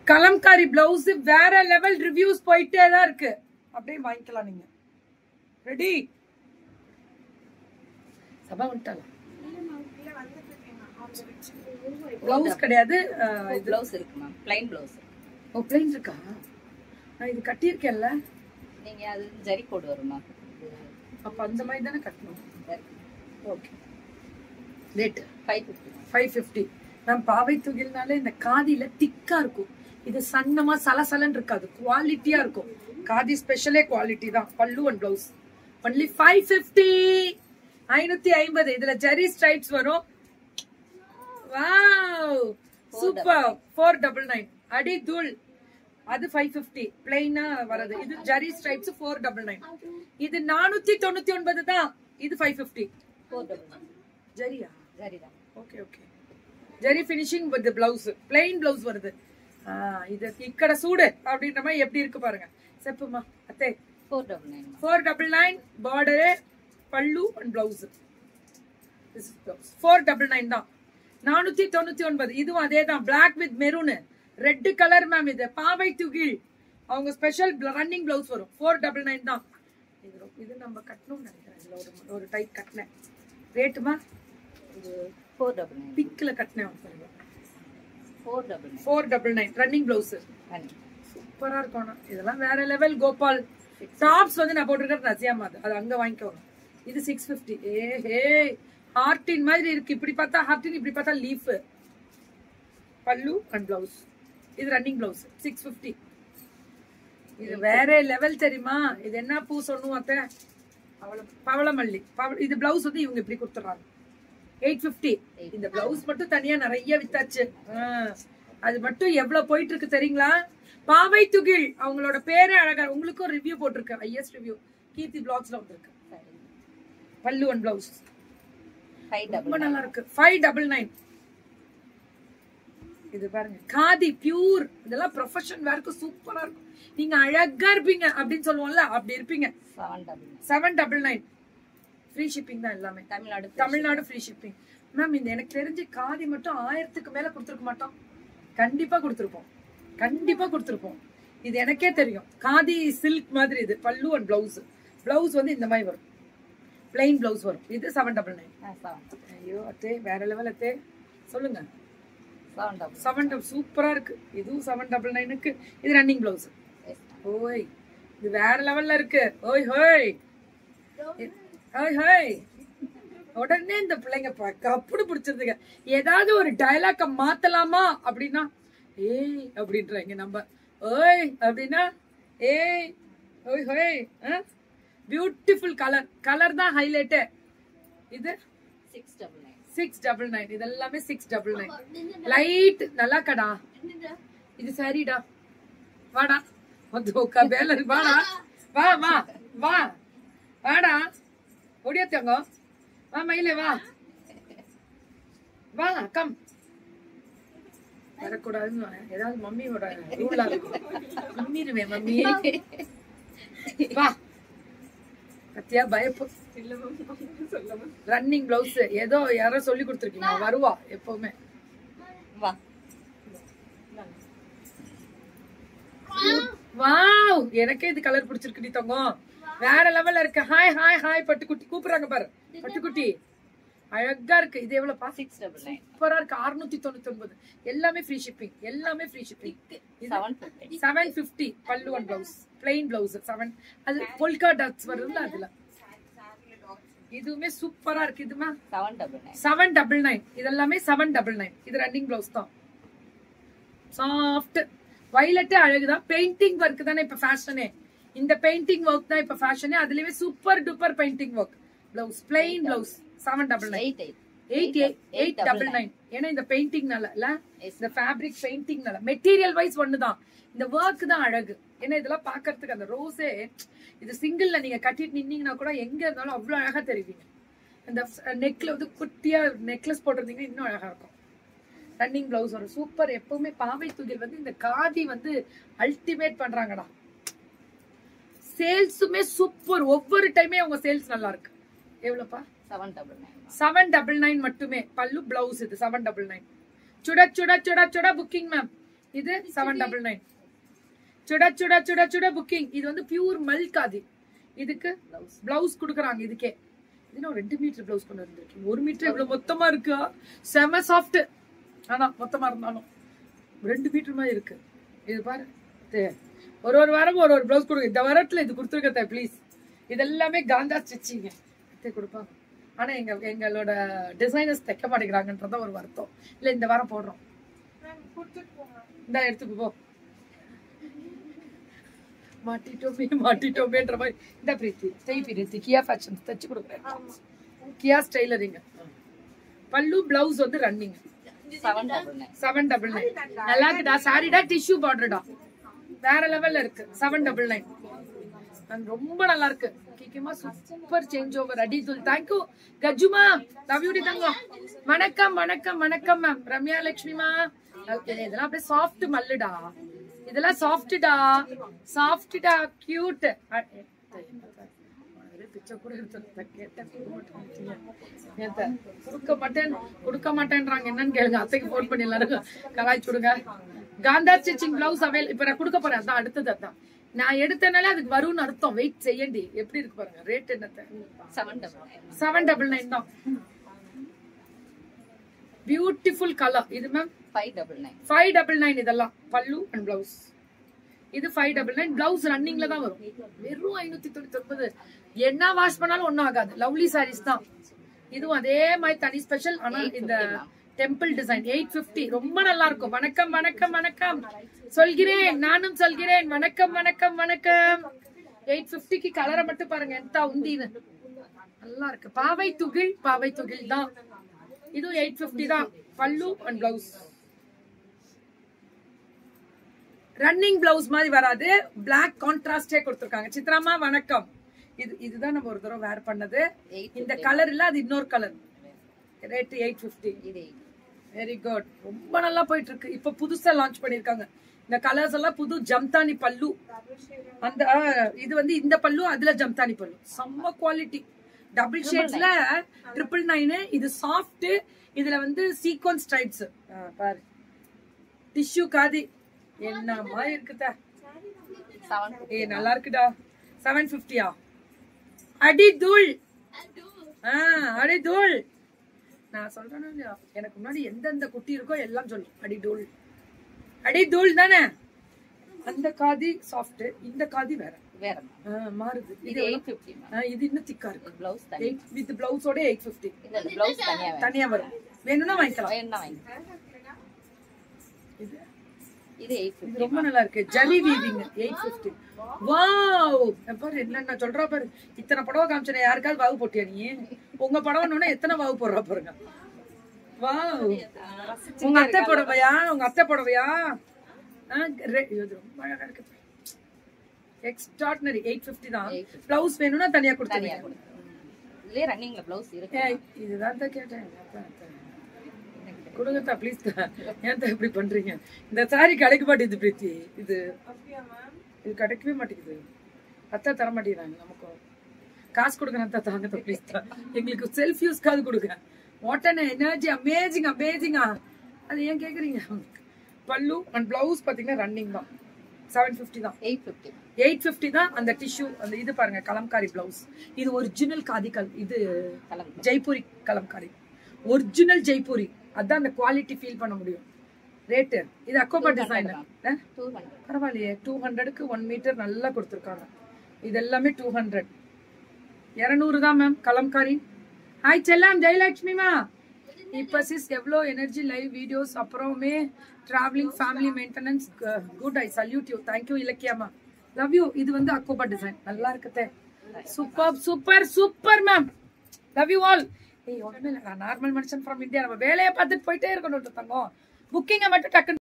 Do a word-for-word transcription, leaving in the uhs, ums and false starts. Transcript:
Kalamkari blouse வேற level reviews போயிட்டே தான் இருக்கு. அப்படியே வாங்கிக்கலாம் நீங்க. ரெடி? சபா வந்துட்டால பிளவுஸ் கிடையாது. பிளவுஸ் இருக்கு மேம், ப்ளைன் பிளவுஸ். ஓ ப்ளைன் இருக்கா? நான் இது கட்டியிருக்கேன்ல. நீங்க அது ஜரி கோட் வரும் மேம். அப்ப அந்த மாதிரி தானே கட்டணும். Okay. Rate five fifty. Five fifty. Ma'am Paavai தூகில்னாலே இந்த காதியில திக்கா இருக்கும். இது சன்னமா சலசலன்னு இருக்காது, குவாலிட்டியா இருக்கும். காதி ஸ்பெஷலே குவாலிட்டி தான். Pallu and blouse only five fifty. ஐநூத்தி ஐம்பது. இதுல ஜெரி ஸ்ட்ரைப்ஸ் வரும். Wow super. Four double nine. அடி தூள். அது ஃபைவ் ஃபிஃப்டி பிளைனா வரது. இது zari stripes four double nine. இது நானூத்தி தொண்ணூத்தி ஒன்பது தான். இது five fifty. Four double nine. ஜெரியா? ஜரி தான். Okay okay. Zari finishing with blouse. Plain blouse வருது. இது இக்கட சூடு அப்படின்ற மாதிரி எப்படி இருக்கு பாருங்க. செப்புமா அத்தே. Four double nine. Four double nine. Border, pallu and blouse. Four double nine தான். நானூத்தி தொண்ணூத்தி ஒன்பது. இதுவும் அதே தான். Black with maroon, red colour ma'am. இது பாவை துகில் அவங்க ஸ்பெஷல் ரன்னிங் பிளவுஸ் வரும். ஃபோர் டபுள் நைன் தான். இது இது நம்ம கட்டணும்னு நினைக்கிறேன். இதுல ஒரு ஒரு டைப் கட்டினேன். ரேட்டுமா? இது ஃபோர் டபுள் நைன். பிங்க்ல கட்டினேன். Four double nine. Four double nine running blouse. சூப்பரா இருக்கும். இதெல்லாம் வேற லெவல். கோபால் டாப்ஸ் வந்து நான் போட்டிருக்கிறது நசியாமா. அது அங்க வாங்கிக்கோங்க. இது சிக்ஸ் பிப்டி. ஏ ஹே ஹார்டின் மாதிரி இருக்கு. இப்படி பார்த்தா ஹார்டின், இப்படி பார்த்தா லீஃப். Pallu and blouse. இது ரன்னிங் பிளவுஸ். Six fifty. இது வேற லெவல் தெரியுமா? இது என்ன பூ சொன்னும் அத்தை? பவளமல்லி. இது பிளவுஸ் வந்து இவங்க இப்படி கொடுத்துறாங்க. Eight fifty. இந்த பிளவுஸ் மட்டும் தனியா நிறைய வித்தாச்சு. அது மட்டும் எவ்வளவு போயிட்டு இருக்கு தெரியுங்களா? பாவை துகில் அவங்களோட பேரே அழகா. உங்களுக்கும் ரிவ்யூ போட்டிருக்கு. ஐஎஸ் ரிவ்யூ கீர்த்தி பிளாக்ஸ்ல வந்திருக்கு. பல்லு அண்ட் பிளவுஸ் ரொம்ப நல்லா இருக்கு. Five double nine. இது பாருங்க காதி பியூர். இதெல்லாம் ப்ரொஃபஷன் வேர்க்கு சூப்பரா இருக்கும். நீங்க அழகா இருப்பீங்க அப்படின்னு சொல்லுவோம்ல, அப்படி இருப்பீங்க. Seven double nine. Free shipping தான் எல்லாமே. Tamil Nadu Tamil Nadu free shipping ma'am. இந்த எனக்கு தெரிஞ்சு காதி மட்டும் ஆயிரத்துக்கு மேல கொடுத்துருக்க மாட்டோம். கண்டிப்பா கொடுத்துருப்போம். கண்டிப்பா கொடுத்துருப்போம். இது எனக்கே தெரியும். காதி சில்க் மாதிரி. இது பல்லு அண்ட் பிளவுஸ். பிளவுஸ் வந்து இந்த மாதிரி வரும். பிளைன் பிளவுஸ் வரும். இது செவன் டபுள் நைன். ஐயோ அத்தே வேற லெவல் அத்தே. சொல்லுங்க. செவன் டபுள் சூப்பரா இருக்கு. இதுவும் செவன் டபுள் நைனுக்கு. இது ரன்னிங் பிளவுஸ். ஓய் இது வேற லெவல்ல இருக்கு. ஓய் ஹோய் ஓய் ஹோய். உடனே இந்த பிள்ளைங்க அப்படி பிடிச்சிருந்துங்க. ஏதாவது ஒரு டயலாக்க மாத்தலாமா அப்படின்னா ஏய் அப்படின்றாங்க. நம்ம ஓய் அப்படின்னா ஏய் ஓய் ஹோய். Beautiful colour. கலர் தான் ஹைலைட். இது six double nine. Six double nine. இது எல்லாமே சிக்ஸ் டபுள் நைன். லைட் நல்லா கடா. இது சரிடா. வாடா வந்து பேலர். வாடா வா வா வா வாடா. ஒடியாத்தங்க வா மயிலே வா வா கம். வரக்கூடாதுன்னு ஏதாவது மம்மியோட ரூலா இருக்கும். மம்மிடுவேன் மம்மி. வா பத்தியா பயப்பு. ரன்னிங் பிளவுஸ் ஏதோ யாரோ சொல்லி கொடுத்துருக்கீங்க. வருவா எப்பவுமே. வா வாவ் எனக்கே இது கலர் பிடிச்சிருக்கு. தங்கம் வேற லெவல்ல இருக்கு. ஹாய் ஹாய் ஹாய் பட்டுக்குட்டி கூப்பிடுறாங்க பாரு. பட்டுக்குட்டி அழகா இருக்கு. இது எவ்வளவு? Six double nine. சூப்பரா இருக்கு. அறுநூத்தி தொண்ணூத்தி ஒன்பது. எல்லாமே ஃப்ரீ ஷிப்பிங். எல்லாமே free shipping. Seven fifty. Pallu and blouse. Plain blouse. Seven. அது பொல்கா டாட்ஸ் வருதுல்ல அதுல. இதுவுமே சூப்பரா இருக்கு. இதுமா seven double nine. Seven double nine. இதெல்லாமே செவன் டபுள் நைன். இது ரன்னிங் பிளவுஸ் தான். சாஃப்ட் வயலட்டே அழகுதான். பெயிண்டிங் ஒர்க் தானே இப்ப ஃபேஷனே. இந்த பெயிண்டிங் ஒர்க் தான் இப்ப ஃபேஷனே. அதுலயே super duper painting work. Blouse plain blouse. Seven double nine. Eight eight double nine. ஏன்னா இந்த பெயிண்டிங்னால இல்ல, இந்த ஃபேப்ரிக் பெயிண்டிங்னால மெட்டீரியல் வைஸ் ஒண்ணுதான். இந்த ஒர்க் தான் அழகு. ஏன்னா இதெல்லாம் பாக்குறதுக்கு அந்த ரோஸே இது சிங்கிள்ல நீங்க கட்டிட்டு நின்னீங்கன்னா கூட எங்க இருந்தாலும் அவ்வளவு அழகா தெரிவிங்க. இந்த நெக்ல வந்து குட்டியா நெக்லஸ் போட்டிருந்தீங்கன்னா இன்னும் அழகா இருக்கும். ரன்னிங் பிளவுஸ் வரும். சூப்பர். எப்பவுமே பாவை துகில் வந்து இந்த காதி வந்து அல்டிமேட் பண்றாங்கடா. சேல்ஸுமே சூப்பர். ஒவ்வொரு டைமே அவங்க சேல்ஸ் நல்லா இருக்கு. எவ்வளவுப்பா? Seven double nine. Seven double nine மட்டுமே. பல்லு பிளவுஸ். இது செவன் டபுள் நைன். சுட சுட சுட சுட புக்கிங் மேம். இது செவன் டபுள் நைன் சுட சுட சுட சுட புக்கிங். இது வந்து பியூர் மல்காதி. இதுக்கு பிளவுஸ் குடுக்குறாங்க. இதுக்கே இது ரெண்டு மீட்டர் பிளவுஸ் கொண்டு வந்திருக்கீங்க. ஒரு மீட்டர் இவ்வளவு மொத்தமா இருக்கா? செம சாஃப்ட். ஆனா மொத்தமா இருந்தாலும் ரெண்டு மீட்டர் மாதிரி இருக்கு. இது பாரு, ஒரு ஒரு வாரம் ஒரு ஒரு பிளவுஸ் கொடுங்க. இந்த வாரத்துல இது கொடுத்துருக்க ப்ளீஸ். இதெல்லாமே காந்தா ஸ்டிச்சிங்க கொடுப்பாங்க. ஆனா எங்க எங்களோட டிசைனர்ஸ் தைக்க மாட்டேங்கிறாங்கன்றத ஒரு வருத்தம். இல்ல இந்த வாரம் போடுறோம். இந்த எடுத்துக்கு போ. மாட்டிட்டோமே மாட்டிட்டோமேன்ற மாதிரி. இந்த பிரீத்தி ஸ்டை பிரீத்தி கியா ஃபேஷன்ஸ் தச்சு கொடுக்குறேன். கியா ஸ்டைலரிங். பல்லு பிளவுஸ் வந்து ரன்னிங் செவன் டபுள் நைன். நல்லா இருக்குடா. சாரிடா டிஷ்யூ பார்டர்டா. வேற லெவல்ல இருக்கு. செவன் டபுள் நைன் ரொம்ப நல்லா இருக்கு. Super change over. அடிதுல் தேங்க்யூ. கஜுமா லவ் யூ டி தங்கம். வணக்கம் வணக்கம் வணக்கம் மேம். ரம்யா லட்சுமிமா. இதெல்லாம் அப்படியே சாஃப்ட் மல்லுடா. இதெல்லாம் சாஃப்ட்டா சாஃப்ட்டா கியூட். கொடுக்க மாட்டேன் கொடுக்க மாட்டேன்றாங்க. என்னன்னு கேளுங்க. அத்தைக்கு போன் பண்ணி எல்லாரும் கலாய்ச்சி விடுங்க. காந்தா ஸ்டிச்சிங் பிளவுஸ் அவைல் இப்ப நான் கொடுக்க போறேன். அதான் அடுத்தது. அதான் நான் எடுத்தனால அதுக்கு வரும்னு அர்த்தம். வெயிட் செய்யண்டி. எப்படி இருக்கு பாருங்க. ரேட் என்னத்த? செவன் டபுள் நைன் தான். Beautiful colour. இது மேம் ஃபைவ் டபுள் நைன். இதெல்லாம் பல்லு அண்ட் பிளவுஸ். இது ஃபைவ் டபுள் நைன். பிளவுஸ் ரன்னிங்ல தான் வரும். வெறும் ஐநூத்தி தொண்ணூத்தி ஒன்பது. என்ன வாஷ் பண்ணாலும் ஒன்னும் ஆகாது. லவ்லி சாரீஸ் தான். இதுவும் அதே மாதிரி தனி ஸ்பெஷல். ஆனா இந்த டெம்பிள் டிசைன் எயிட் பிப்டி ரொம்ப நல்லா இருக்கும். வணக்கம் வணக்கம் வணக்கம் சொல்கிறேன். நானும் சொல்கிறேன். வணக்கம் வணக்கம் வணக்கம். எயிட் பிப்டிக்கு கலரை மட்டும் பாருங்க. எந்த உந்தின்னு நல்லா இருக்கு. பாவை துகில் பாவை துகில் தான். இதுவும் எயிட் பிப்டி தான். Pallu and blouse. Running blouse மாதிரி வராது. பிளாக் கான்ட்ராஸ்டே கொடுத்திருக்காங்க. சித்ராமா வணக்கம். இது இதுதான் நம்ம ஒரு தடவை வேர் பண்ணது. இந்த கலர் இல்ல, அது இன்னொரு colour. Rate eight fifty. Very good. ரொம்ப நல்லா போயிட்டு இருக்கு. இப்ப புதுசா லான்ச் பண்ணிருக்காங்க. இந்த கலர்ஸ் எல்லாம் புது ஜம்தானி பல்லு. அந்த இது வந்து இந்த பல்லு, அதுல ஜம்தானி பல்லு. செம்ம குவாலிட்டி. டபுள் ஷேட்ஸ்ல ட்ரிபிள் நைனு. இது சாஃப்ட். இதுல வந்து சீக்வன்ஸ் ஸ்ட்ரைப்ஸ் பாரு. டிஷ்யூ காதி என்னமா இருக்குதா? ஏ நல்லா இருக்குடா. செவன் பிப்டியா? அடி தூள். அடி தூள். நான் சொல்றேன் இல்லையா, எனக்கு முன்னாடி எந்தெந்த குட்டி இருக்கோ எல்லாம் சொல்லு. அடி தூள். அடி தூள் தானே. அந்த காதி சாஃப்ட், இந்த காதி வேற வேற மாறுது. இது எயிட் பிப்டி. இது இன்னும் திக்கா இருக்கு. பிளவுஸ் தனியா வித் பிளவுஸோட எயிட் பிப்டி. இல்ல பிளவுஸ் தனியா தனியா வரும். வேணும்னா வாங்கிக்கலாம். வேணும்னா வாங்கிக்கலாம். இது இது எயிட் பிப்டி. ரொம்ப நல்லா இருக்கு. Zari weaving eight fifty. Wow. பாரு என்ன சொல்றா பாரு. இத்தனை படவை காமிச்சேன். யாருக்காவது வாவு போட்டியா நீ? உங்க படம்னு எத்தனை வாவு போடுறா பாருங்க. வாவ். உங்க அத்தை புடவையா? உங்க அத்தை புடவையா? ரொம்ப அழகா இருக்கு. எக்ஸ்ட்ராடினரி. எயிட் பிப்டி தான். பிளவுஸ் வேணும்னா தனியா கொடுத்துருங்க. இதுலயே ரன்னிங்ல பிளவுஸ் இருக்கு. இதுதான் தான் கேட்டேன். கொடுங்கத்தா ப்ளீஸ். ஏன் தான் இப்படி பண்றீங்க? இந்த சாரி கிடைக்க மாட்டேங்குது பிரீத்தி. இது இது கிடைக்கவே மாட்டேங்குது. அத்தா தர மாட்டேங்கிறாங்க. நமக்கு காசு கொடுக்குறேன். அத்தா தாங்க ப்ளீஸ். எங்களுக்கு செல்ஃப் யூஸ்க்காவது கொடுங்க. What an energy. அமேசிங் அமேசிங்கா. அது ஏன் கேக்குறீங்க? பல்லு அண்ட் பிளவுஸ் பாத்தீங்கன்னா ரன்னிங் தான். செவன் பிப்டி தான். Eight fifty. எயிட் பிப்டி தான். அந்த டிஷ்யூ அந்த இது பாருங்க. கலம்காரி பிளவுஸ். இது ஒரிஜினல் காதிகல். இது ஜெய்ப்பூரி கலம்காரி. ஒரிஜினல் ஜெய்ப்பூரி. அதான் அந்த குவாலிட்டி ஃபீல் பண்ண முடியும். ரேட்டு இது அக்கோபா டிசைன். பரவாயில்லையே. டூ ஹண்ட்ரடுக்கு ஒன் மீட்டர் நல்லா கொடுத்துருக்காங்க. இது எல்லாமே டூ ஹண்ட்ரட். இருநூறு தான் மேம் கலம்காரி. ஹாய் செல்லாம். ஜெயலட்சுமிமா. இப்ப சிஸ் எவ்வளோ எனர்ஜி லைவ் வீடியோஸ். அப்புறமே travelling family maintenance good. I salute you. Thank you இலக்கியாமா. Love you. இது வந்து அக்கோபா டிசைன். நல்லா இருக்குதே. Super super super ma'am. Love you all. ஏய் ஒண்ணுமே இல்ல. நான் நார்மல் மனுஷன் ஃப்ரம் இந்தியா. நம்ம வேலையை பார்த்துட்டு போயிட்டே இருக்கணும் தங்கம். புக்கிங்கை மட்டும் டக்குன்னு